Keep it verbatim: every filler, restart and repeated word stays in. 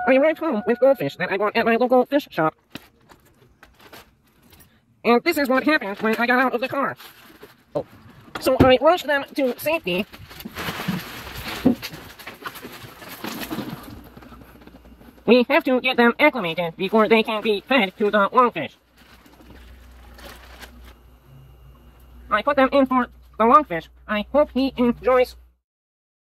I arrived home with goldfish that I bought at my local fish shop. And this is what happened when I got out of the car. Oh. So I rushed them to safety. We have to get them acclimated before they can be fed to the lungfish. I put them in for the lungfish. I hope he enjoys